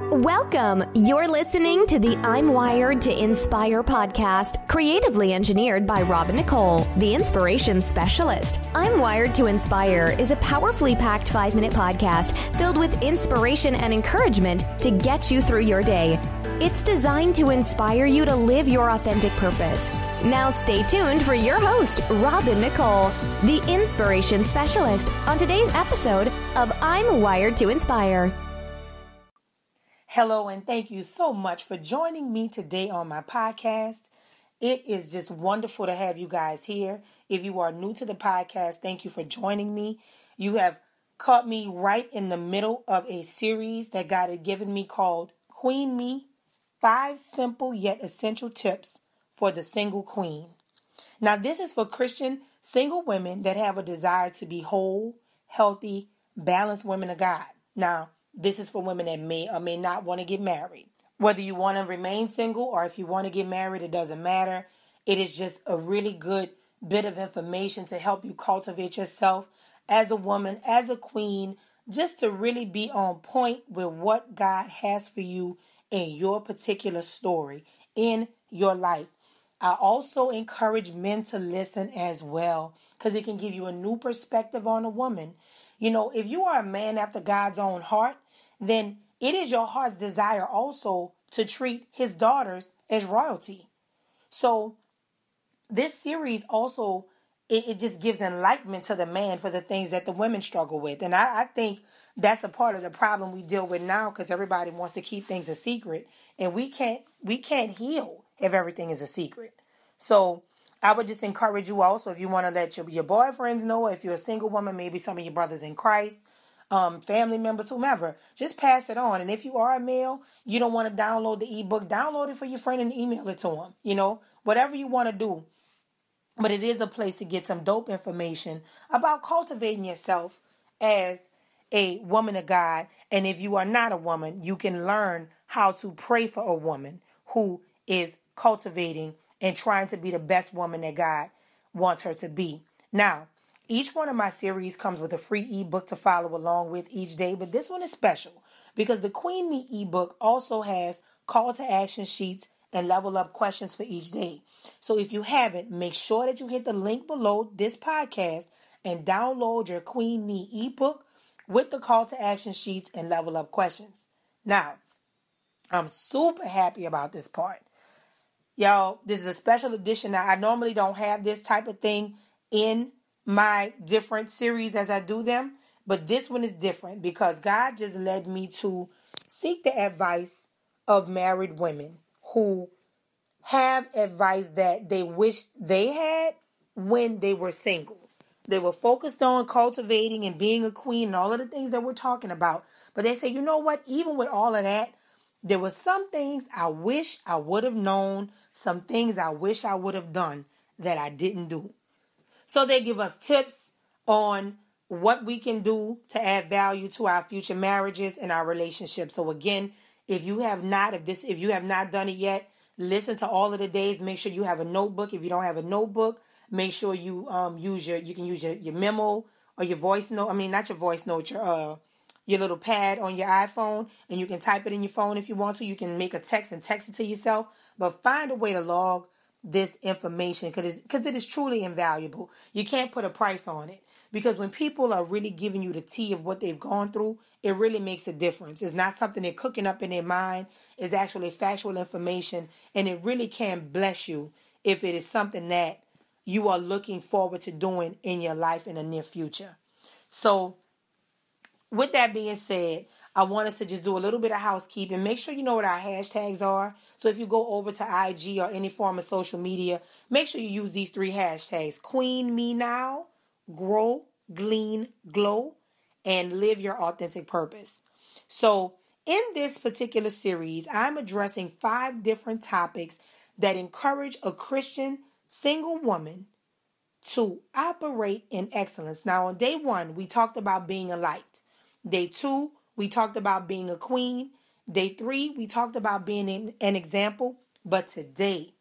Welcome. You're listening to the I'm Wired to Inspire podcast, creatively engineered by Robin Nicole, the inspiration specialist. I'm Wired to Inspire is a powerfully packed 5-minute podcast filled with inspiration and encouragement to get you through your day. It's designed to inspire you to live your authentic purpose. Now stay tuned for your host, Robin Nicole, the inspiration specialist, on today's episode of I'm Wired to Inspire. Hello, and thank you so much for joining me today on my podcast. It is just wonderful to have you guys here. If you are new to the podcast, thank you for joining me. You have caught me right in the middle of a series that God had given me called Queen Me, 5 Simple Yet Essential Tips for the Single Queen. Now, this is for Christian single women that have a desire to be whole, healthy, balanced women of God. Now, this is for women that may or may not want to get married. Whether you want to remain single or if you want to get married, it doesn't matter. It is just a really good bit of information to help you cultivate yourself as a woman, as a queen, just to really be on point with what God has for you in your particular story, in your life. I also encourage men to listen as well, because it can give you a new perspective on a woman. You know, if you are a man after God's own heart, then it is your heart's desire also to treat his daughters as royalty. So this series also, it just gives enlightenment to the man for the things that the women struggle with. And I think that's a part of the problem we deal with now, because everybody wants to keep things a secret. And we can't heal if everything is a secret. So I would just encourage you also, if you want to let your boyfriends know, if you're a single woman, maybe some of your brothers in Christ, family members, whomever, just pass it on. And if you are a male, you don't want to download the ebook, download it for your friend and email it to him. You know, whatever you want to do. But it is a place to get some dope information about cultivating yourself as a woman of God. And if you are not a woman, you can learn how to pray for a woman who is cultivating and trying to be the best woman that God wants her to be. Now, each one of my series comes with a free ebook to follow along with each day, but this one is special because the Queen Me ebook also has call to action sheets and level up questions for each day. So if you haven't, make sure that you hit the link below this podcast and download your Queen Me ebook with the call to action sheets and level up questions. Now, I'm super happy about this part. Y'all, this is a special edition. Now, I normally don't have this type of thing in my different series as I do them, but this one is different because God just led me to seek the advice of married women who have advice that they wish they had when they were single. They were focused on cultivating and being a queen and all of the things that we're talking about. But they say, you know what? Even with all of that, there were some things I wish I would have known, some things I wish I would have done that I didn't do. So they give us tips on what we can do to add value to our future marriages and our relationships. So again, if you have not done it yet, listen to all of the days. Make sure you have a notebook. If you don't have a notebook, make sure you use your memo or your voice note. I mean, not your voice note, your little pad on your iPhone, and you can type it in your phone if you want to. You can make a text and text it to yourself, but find a way to log this information because it is truly invaluable. You can't put a price on it because when people are really giving you the tea of what they've gone through, it really makes a difference. It's not something they're cooking up in their mind. It's actually factual information, and it really can bless you if it is something that you are looking forward to doing in your life in the near future. So with that being said, I want us to just do a little bit of housekeeping. Make sure you know what our hashtags are. So if you go over to IG or any form of social media, make sure you use these 3 hashtags. Queen Me Now, Grow, Glean, Glow, and Live Your Authentic Purpose. So in this particular series, I'm addressing 5 different topics that encourage a Christian single woman to operate in excellence. Now, on day 1, we talked about being a light. Day 2, we talked about being a queen. Day 3, we talked about being an example. But today,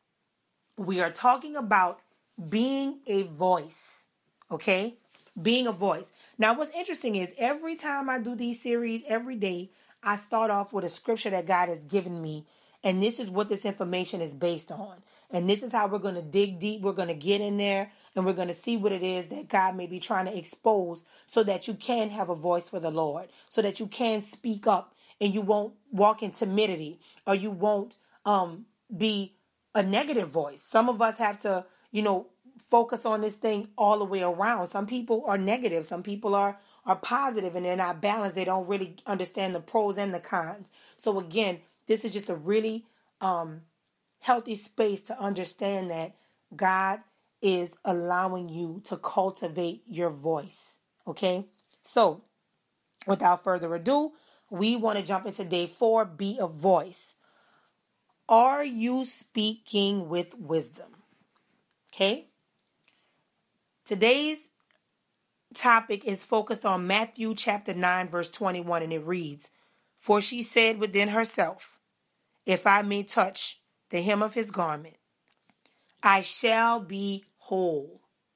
we are talking about being a voice. Okay? Being a voice. Now, what's interesting is every time I do these series, every day, I start off with a scripture that God has given me. And this is what this information is based on. And this is how we're going to dig deep. We're going to get in there and we're going to see what it is that God may be trying to expose so that you can have a voice for the Lord, so that you can speak up and you won't walk in timidity, or you won't be a negative voice. Some of us have to, focus on this thing all the way around. Some people are negative. Some people are positive and they're not balanced. They don't really understand the pros and the cons. So again, this is just a really healthy space to understand that God is allowing you to cultivate your voice. Okay? So, without further ado, we want to jump into day 4, be a voice. Are you speaking with wisdom? Okay? Today's topic is focused on Matthew chapter 9, verse 21, and it reads, "For she said within herself, if I may touch the hem of his garment, I shall be whole."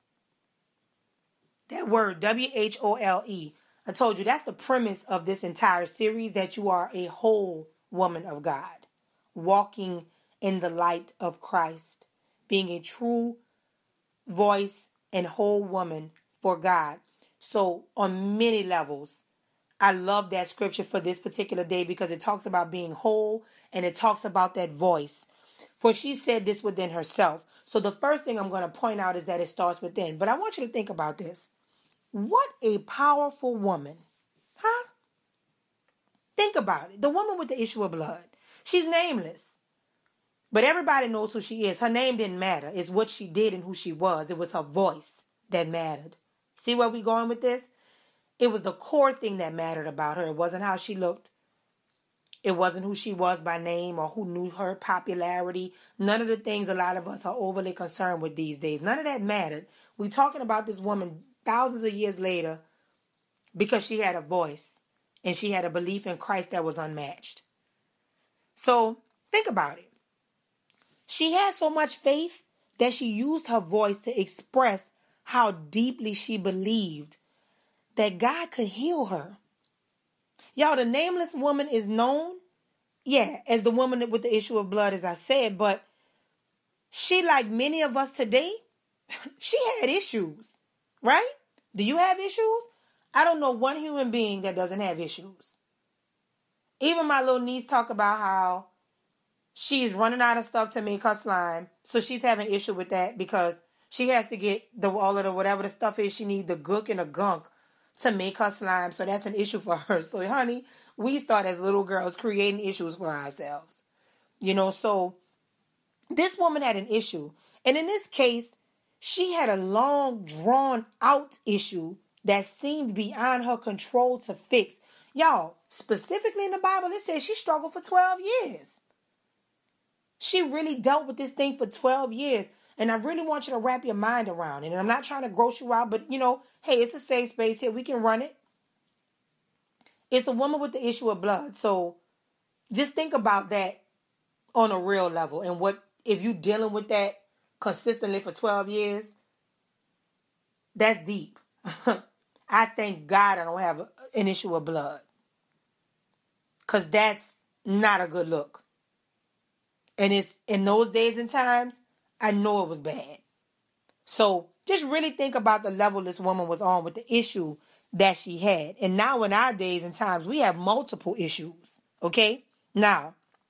That word, WHOLE. I told you that's the premise of this entire series, that you are a whole woman of God, walking in the light of Christ, being a true voice and whole woman for God. So on many levels, I love that scripture for this particular day because it talks about being whole and it talks about that voice. For she said this within herself. So the first thing I'm going to point out is that it starts within. But I want you to think about this. What a powerful woman. Huh? Think about it. The woman with the issue of blood. She's nameless. But everybody knows who she is. Her name didn't matter. It's what she did and who she was. It was her voice that mattered. See where we're going with this? It was the core thing that mattered about her. It wasn't how she looked. It wasn't who she was by name or who knew her popularity. None of the things a lot of us are overly concerned with these days. None of that mattered. We're talking about this woman thousands of years later because she had a voice and she had a belief in Christ that was unmatched. So think about it. She had so much faith that she used her voice to express how deeply she believed that God could heal her. Y'all, the nameless woman is known, as the woman with the issue of blood, as I said, but she, like many of us today, she had issues, right? Do you have issues? I don't know one human being that doesn't have issues. Even my little niece talk about how she's running out of stuff to make her slime, so she's having issue with that because she has to get all of the whatever the stuff is she needs, the gook and the gunk, to make her slime. So that's an issue for her. So honey, we start as little girls creating issues for ourselves. So this woman had an issue. And in this case, she had a long drawn out issue that seemed beyond her control to fix. Y'all, specifically in the Bible, it says she struggled for 12 years. She really dealt with this thing for 12 years. And I really want you to wrap your mind around it. And I'm not trying to gross you out, but hey, it's a safe space here. We can run it. It's a woman with the issue of blood. So just think about that on a real level. And what if you dealing with that consistently for 12 years? That's deep. I thank God I don't have an issue of blood. Because that's not a good look. And it's in those days and times, I know it was bad. So just really think about the level this woman was on with the issue that she had. And now in our days and times, we have multiple issues. Okay? Now,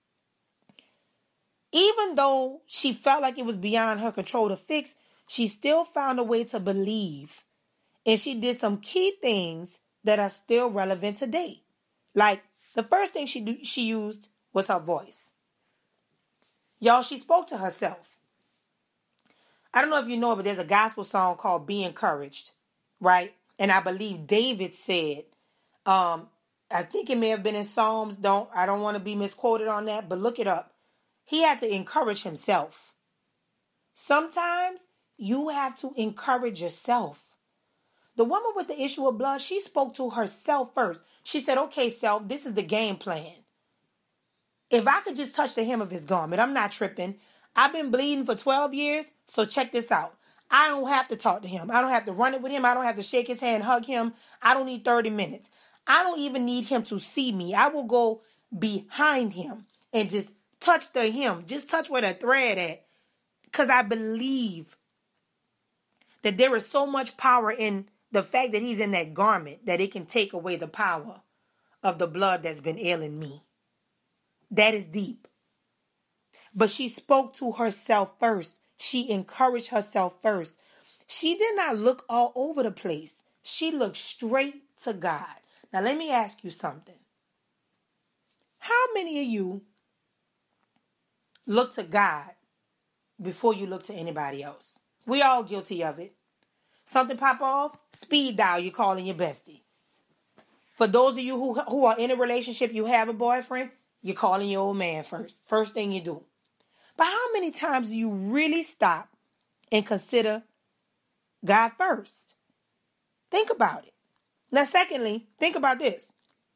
even though she felt like it was beyond her control to fix, she still found a way to believe. And she did some key things that are still relevant today. Like, the first thing she used was her voice. Y'all, she spoke to herself. I don't know if you know it, but there's a gospel song called Be Encouraged, right? And I believe David said, I think it may have been in Psalms. I don't want to be misquoted on that, but look it up. He had to encourage himself. Sometimes you have to encourage yourself. The woman with the issue of blood, she spoke to herself first. She said, okay, self, this is the game plan. If I could just touch the hem of his garment, I'm not tripping. I've been bleeding for 12 years, so check this out. I don't have to talk to him. I don't have to run it with him. I don't have to shake his hand, hug him. I don't need 30 minutes. I don't even need him to see me. I will go behind him and just touch the hem. Just touch where the thread at. Because I believe that there is so much power in the fact that he's in that garment that it can take away the power of the blood that's been ailing me. That is deep. But she spoke to herself first. She encouraged herself first. She did not look all over the place. She looked straight to God. Now, let me ask you something. How many of you look to God before you look to anybody else? We all guilty of it. Something pop off, speed dial, you're calling your bestie. For those of you who are in a relationship, you have a boyfriend, you're calling your old man first. First thing you do. But how many times do you really stop and consider God first? Think about it. Now, secondly, think about this.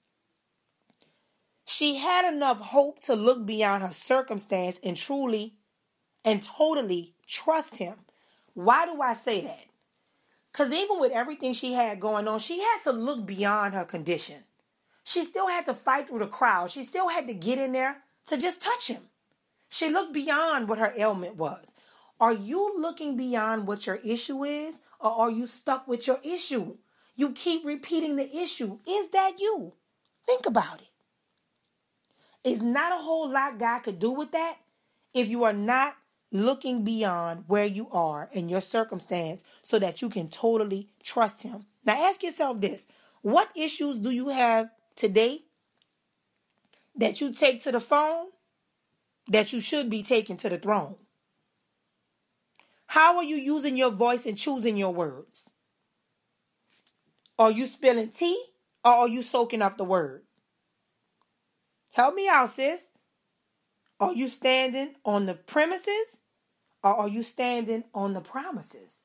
She had enough hope to look beyond her circumstance and truly and totally trust him. Why do I say that? Because even with everything she had going on, she had to look beyond her condition. She still had to fight through the crowd. She still had to get in there to just touch him. She looked beyond what her ailment was. Are you looking beyond what your issue is, or are you stuck with your issue? You keep repeating the issue. Is that you? Think about it. It's not a whole lot God could do with that if you are not looking beyond where you are in your circumstance so that you can totally trust him. Now ask yourself this. What issues do you have today that you take to the phone that you should be taking to the throne? How are you using your voice and choosing your words? Are you spilling tea or are you soaking up the word? Help me out, sis. Are you standing on the premises or are you standing on the promises?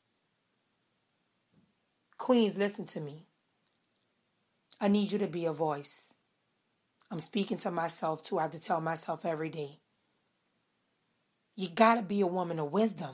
Queens, listen to me. I need you to be a voice. I'm speaking to myself too. I have to tell myself every day. You got to be a woman of wisdom.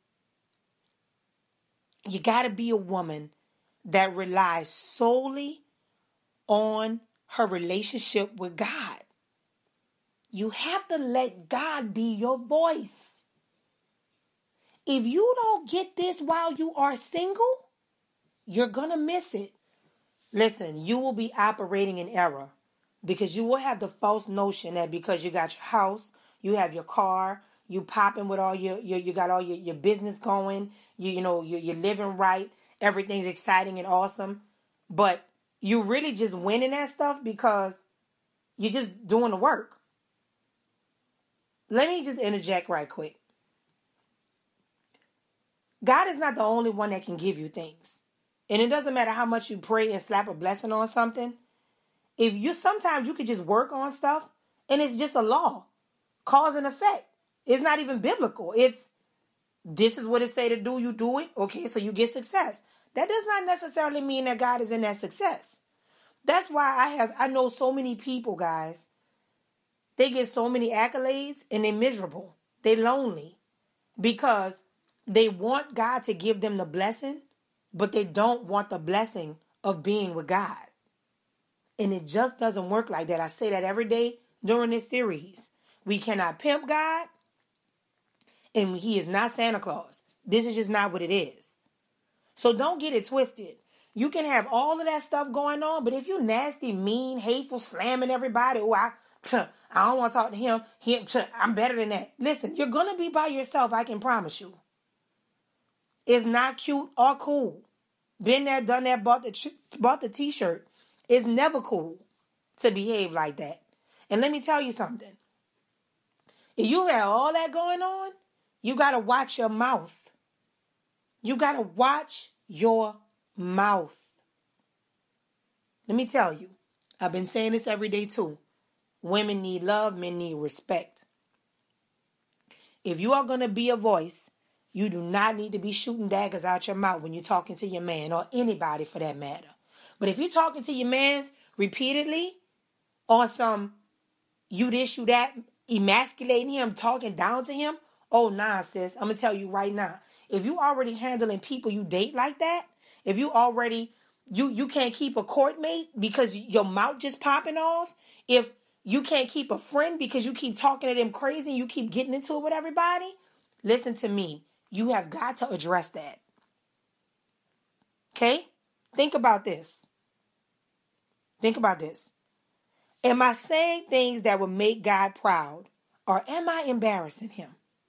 You got to be a woman that relies solely on her relationship with God. You have to let God be your voice. If you don't get this while you are single, you're going to miss it. Listen, you will be operating in error because you will have the false notion that because you got your house, you have your car, you popping with all you got all your business going, you're living right, everything's exciting and awesome, but you really just winning that stuff because you're just doing the work. Let me just interject right quick. God is not the only one that can give you things. And it doesn't matter how much you pray and slap a blessing on something. Sometimes you could just work on stuff and it's just a law. Cause and effect. It's not even biblical. This is what it say to do, you do it. Okay, so you get success. That does not necessarily mean that God is in that success. That's why I know so many people, guys. They get so many accolades and they're miserable. They're lonely because they want God to give them the blessing, but they don't want the blessing of being with God. And it just doesn't work like that. I say that every day during this series. We cannot pimp God, and he is not Santa Claus. This is just not what it is. So don't get it twisted. You can have all of that stuff going on, but if you're nasty, mean, hateful, slamming everybody, I don't want to talk to him. I'm better than that. Listen, you're going to be by yourself, I can promise you. It's not cute or cool. Been there, done that, bought the t-shirt. It's never cool to behave like that. And let me tell you something. If you have all that going on, you got to watch your mouth. You got to watch your mouth. Let me tell you, I've been saying this every day too. Women need love, men need respect. If you are going to be a voice, you do not need to be shooting daggers out your mouth when you're talking to your man or anybody for that matter. But if you're talking to your man repeatedly on some you this, you that, emasculating him, talking down to him, oh, nah, sis, I'm going to tell you right now. If you already handling people you date like that, if you already you can't keep a court mate because your mouth just popping off, if you can't keep a friend because you keep talking to them crazy and you keep getting into it with everybody, listen to me. You have got to address that. Okay? Think about this. Think about this. Am I saying things that will make God proud, or am I embarrassing him?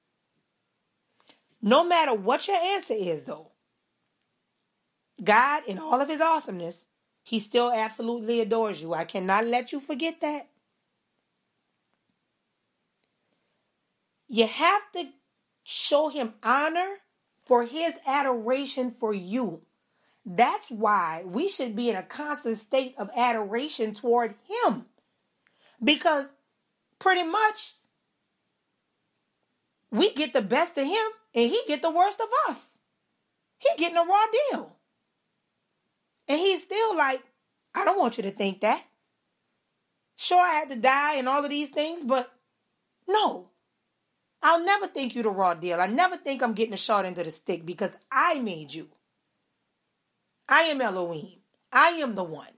No matter what your answer is, though, God, in all of his awesomeness, he still absolutely adores you. I cannot let you forget that. You have to show him honor for his adoration for you. That's why we should be in a constant state of adoration toward him. Because pretty much we get the best of him and he get the worst of us. He getting a raw deal. And he's still like, I don't want you to think that. Sure, I had to die and all of these things, but no. I'll never think you the raw deal. I never think I'm getting a shot into the stick because I made you. I am Elohim. I am the one.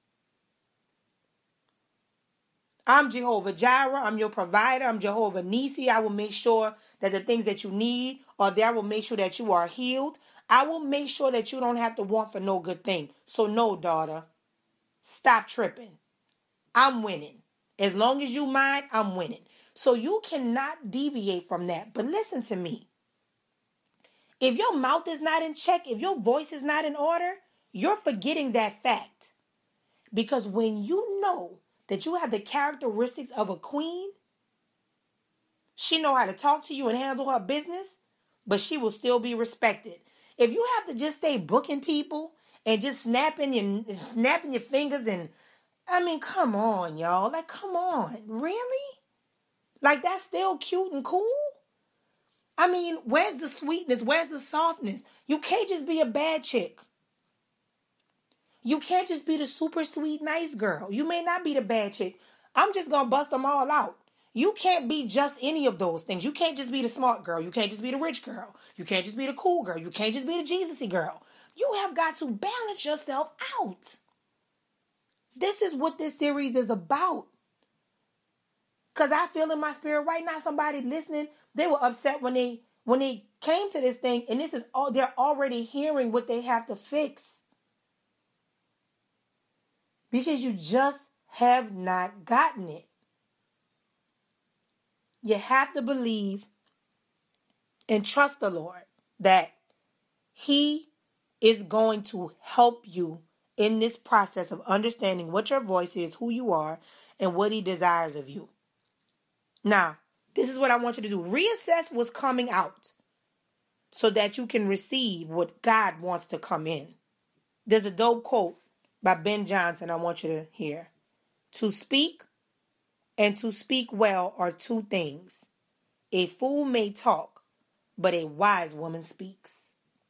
I'm Jehovah Jireh. I'm your provider. I'm Jehovah Nisi. I will make sure that the things that you need are there. I will make sure that you are healed. I will make sure that you don't have to want for no good thing. So no, daughter, stop tripping. I'm winning. As long as you mine, I'm winning. So you cannot deviate from that. But listen to me. If your mouth is not in check, if your voice is not in order, you're forgetting that fact. Because when you know that you have the characteristics of a queen, she know how to talk to you and handle her business, but she will still be respected. If you have to just stay booking people and just snapping your fingers and, I mean, come on, y'all. Like, come on. Really? Like, that's still cute and cool? I mean, where's the sweetness? Where's the softness? You can't just be a bad chick. You can't just be the super sweet, nice girl. You may not be the bad chick. I'm just going to bust them all out. You can't be just any of those things. You can't just be the smart girl. You can't just be the rich girl. You can't just be the cool girl. You can't just be the Jesus-y girl. You have got to balance yourself out. This is what this series is about. Because I feel in my spirit right now, somebody listening, they were upset when they came to this thing, and this is all, they're already hearing what they have to fix. Because you just have not gotten it. You have to believe and trust the Lord that he is going to help you in this process of understanding what your voice is, who you are, and what he desires of you. Now, this is what I want you to do. Reassess what's coming out so that you can receive what God wants to come in. There's a dope quote by Ben Johnson I want you to hear. To speak and to speak well are two things. A fool may talk, but a wise woman speaks.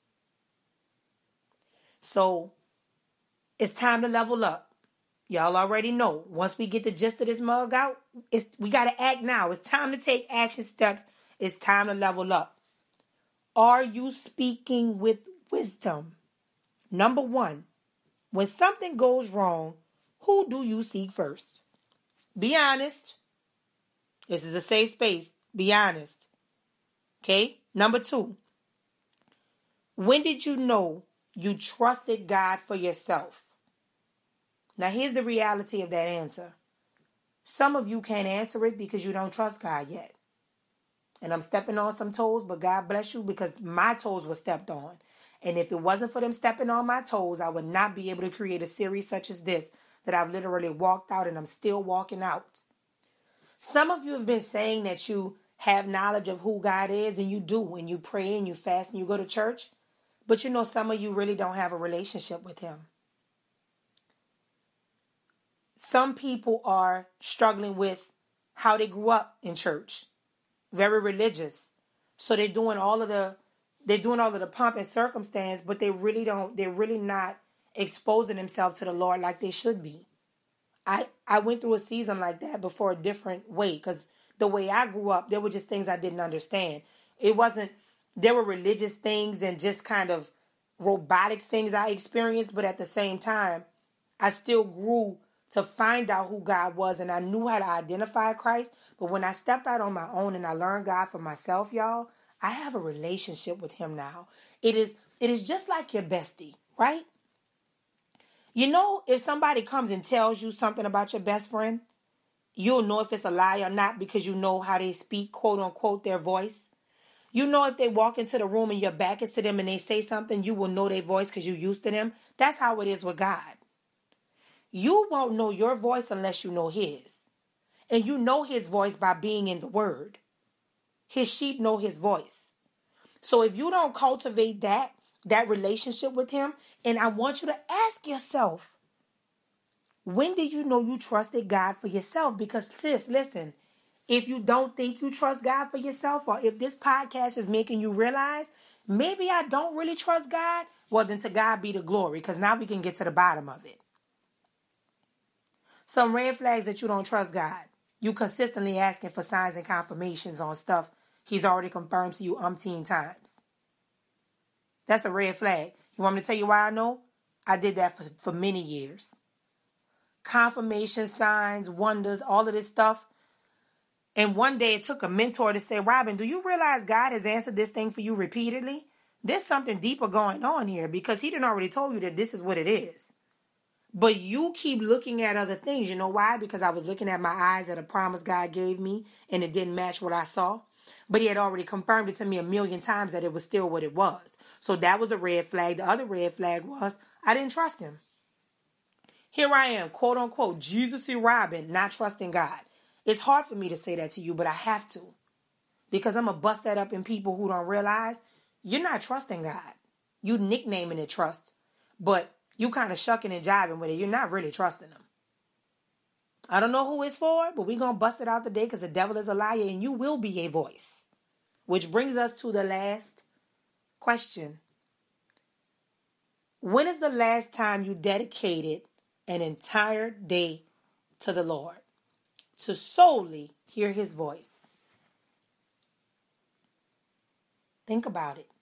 So, it's time to level up. Y'all already know. Once we get the gist of this mug out, we got to act now. It's time to take action steps. It's time to level up. Are you speaking with wisdom? Number one, when something goes wrong, who do you seek first? Be honest. This is a safe space. Be honest. Okay? Number two, when did you know you trusted God for yourself? Now, here's the reality of that answer. Some of you can't answer it because you don't trust God yet. And I'm stepping on some toes, but God bless you because my toes were stepped on. And if it wasn't for them stepping on my toes, I would not be able to create a series such as this that I've literally walked out and I'm still walking out. Some of you have been saying that you have knowledge of who God is, and you do, and you pray and you fast and you go to church. But you know, some of you really don't have a relationship with him. Some people are struggling with how they grew up in church. Very religious. So they're doing all of the pomp and circumstance, but they're really not exposing themselves to the Lord like they should be. I went through a season like that before a different way, because the way I grew up, there were just things I didn't understand. There were religious things and just kind of robotic things I experienced, but at the same time, I still grew to find out who God was, and I knew how to identify Christ. But when I stepped out on my own and I learned God for myself, y'all, I have a relationship with him now. It is just like your bestie, right? You know, if somebody comes and tells you something about your best friend, you'll know if it's a lie or not because you know how they speak, quote unquote, their voice. You know if they walk into the room and your back is to them and they say something, you will know their voice because you're used to them. That's how it is with God. You won't know your voice unless you know his. And you know his voice by being in the word. His sheep know his voice. So if you don't cultivate that relationship with him, and I want you to ask yourself, when did you know you trusted God for yourself? Because sis, listen, if you don't think you trust God for yourself, or if this podcast is making you realize, maybe I don't really trust God, well then to God be the glory, because now we can get to the bottom of it. Some red flags that you don't trust God. You consistently asking for signs and confirmations on stuff he's already confirmed to you umpteen times. That's a red flag. You want me to tell you why I know? I did that for many years. Confirmation, signs, wonders, all of this stuff. And one day it took a mentor to say, Robin, do you realize God has answered this thing for you repeatedly? There's something deeper going on here because he didn't already told you that this is what it is. But you keep looking at other things. You know why? Because I was looking at my eyes at a promise God gave me and it didn't match what I saw. But he had already confirmed it to me 1,000,000 times that it was still what it was. So that was a red flag. The other red flag was I didn't trust him. Here I am, quote unquote, Jesus-y Robin, not trusting God. It's hard for me to say that to you, but I have to. Because I'm going to bust that up in people who don't realize you're not trusting God. You nicknaming it trust. But you kind of shucking and jiving with it. You're not really trusting him. I don't know who it's for, but we're going to bust it out today because the devil is a liar and you will be a voice. Which brings us to the last question. When is the last time you dedicated an entire day to the Lord to solely hear his voice? Think about it.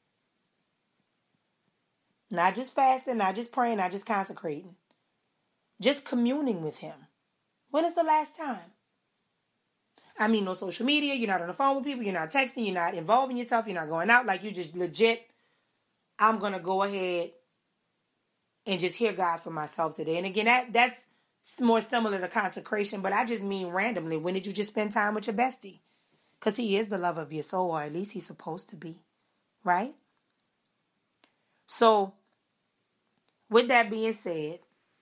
Not just fasting, not just praying, not just consecrating. Just communing with him. When is the last time? I mean, no social media. You're not on the phone with people. You're not texting. You're not involving yourself. You're not going out. Like you just legit, I'm going to go ahead and just hear God for myself today. And again, that's more similar to consecration, but I just mean randomly. When did you just spend time with your bestie? Because he is the love of your soul, or at least he's supposed to be. Right? So, with that being said,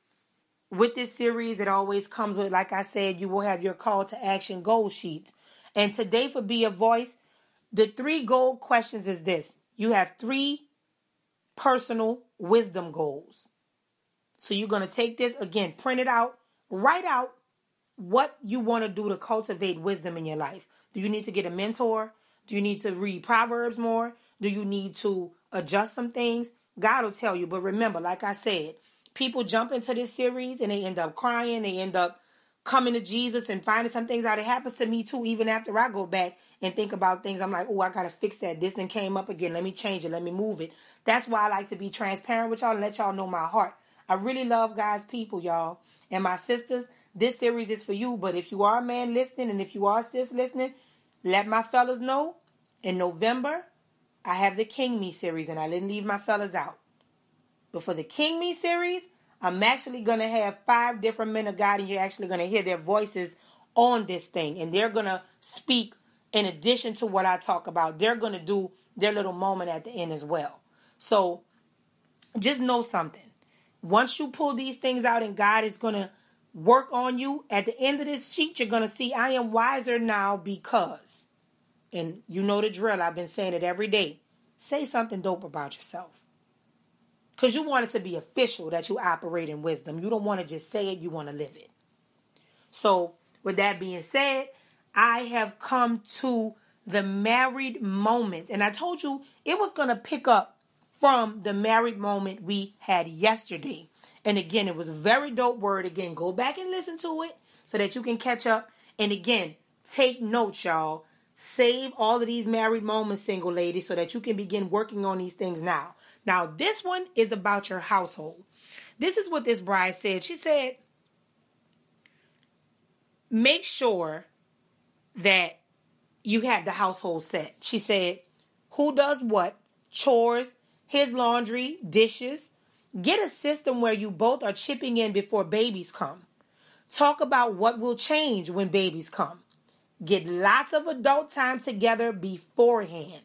with this series, it always comes with, like I said, you will have your call to action goal sheet. And today for Be a Voice, the 3 goal questions is this. You have 3 personal wisdom goals. So you're going to take this, again, print it out, write out what you want to do to cultivate wisdom in your life. Do you need to get a mentor? Do you need to read Proverbs more? Do you need to adjust some things? God will tell you. But remember, like I said, people jump into this series and they end up crying. They end up coming to Jesus and finding some things out. It happens to me too, even after I go back and think about things. I'm like, oh, I got to fix that. This thing came up again. Let me change it. Let me move it. That's why I like to be transparent with y'all and let y'all know my heart. I really love God's people, y'all. And my sisters, this series is for you. But if you are a man listening and if you are a sis listening, let my fellas know. In November, I have the King Me series, and I didn't leave my fellas out. But for the King Me series, I'm actually going to have 5 different men of God, and you're actually going to hear their voices on this thing. And they're going to speak in addition to what I talk about. They're going to do their little moment at the end as well. So just know something. Once you pull these things out and God is going to work on you, at the end of this sheet, you're going to see I am wiser now because. And you know the drill. I've been saying it every day. Say something dope about yourself. Because you want it to be official that you operate in wisdom. You don't want to just say it. You want to live it. So with that being said, I have come to the married moment. And I told you it was going to pick up from the married moment we had yesterday. And again, it was a very dope word. Again, go back and listen to it so that you can catch up. And again, take notes, y'all. Save all of these married moments, single ladies, so that you can begin working on these things now. Now, this one is about your household. This is what this bride said. She said, make sure that you have the household set. She said, who does what? Chores, his laundry, dishes. Get a system where you both are chipping in before babies come. Talk about what will change when babies come. Get lots of adult time together beforehand.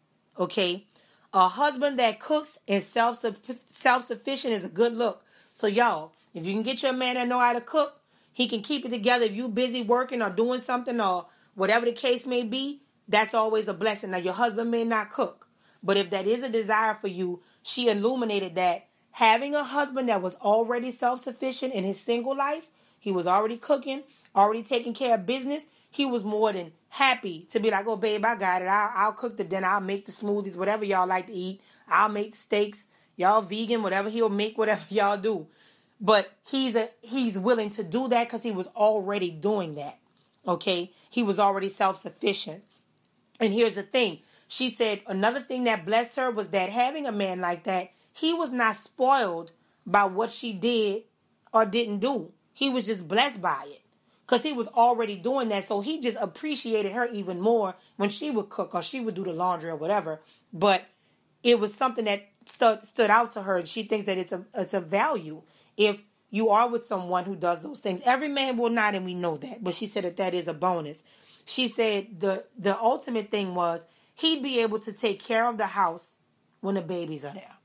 Okay? A husband that cooks and self-sufficient is a good look. So y'all, if you can get your man that know how to cook, he can keep it together. If you busy working or doing something or whatever the case may be, that's always a blessing. Now, your husband may not cook, but if that is a desire for you, she illuminated that having a husband that was already self-sufficient in his single life, he was already cooking, already taking care of business, he was more than happy to be like, oh, babe, I got it. I'll cook the dinner. I'll make the smoothies, whatever y'all like to eat. I'll make the steaks. Y'all vegan, whatever, he'll make whatever y'all do. But he's willing to do that because he was already doing that. Okay? He was already self-sufficient. And here's the thing. She said another thing that blessed her was that having a man like that, he was not spoiled by what she did or didn't do. He was just blessed by it because he was already doing that. So he just appreciated her even more when she would cook or she would do the laundry or whatever. But it was something that stood out to her. She thinks that it's a value if you are with someone who does those things. Every man will not, and we know that. But she said that is a bonus. She said the ultimate thing was he'd be able to take care of the house when the babies are there.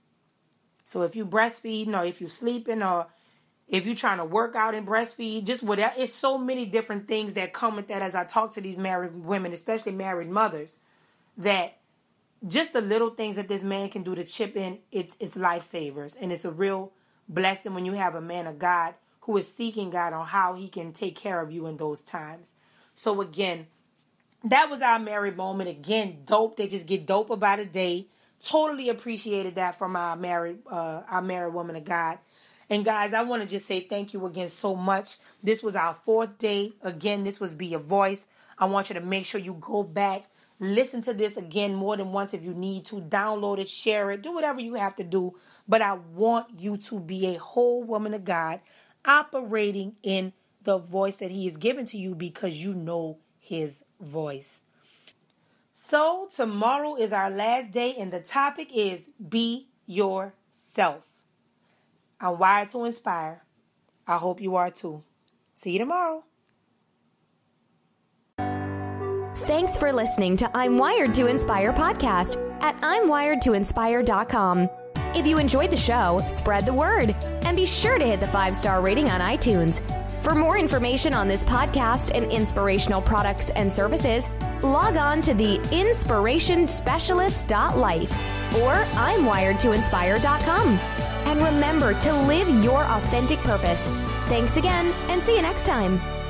So if you breastfeeding or if you sleeping or if you're trying to work out and breastfeed, just whatever, it's so many different things that come with that as I talk to these married women, especially married mothers, that just the little things that this man can do to chip in, it's lifesavers. And it's a real blessing when you have a man of God who is seeking God on how he can take care of you in those times. So again, that was our married moment. Again, dope. They just get dope about a day. Totally appreciated that from our married woman of God. And guys, I want to just say thank you again so much. This was our 4th day. Again, this was Be Your Voice. I want you to make sure you go back, listen to this again more than once if you need to. Download it, share it, do whatever you have to do. But I want you to be a whole woman of God operating in the voice that he has given to you because you know his voice. So tomorrow is our last day and the topic is Be Yourself. I'm wired to inspire. I hope you are too. See you tomorrow. Thanks for listening to I'm Wired to Inspire podcast at I'mWiredToInspire.com. If you enjoyed the show, spread the word and be sure to hit the 5-star rating on iTunes. For more information on this podcast and inspirational products and services, log on to the inspirationspecialist.life or I'mWiredToInspire.com. And remember to live your authentic purpose. Thanks again and see you next time.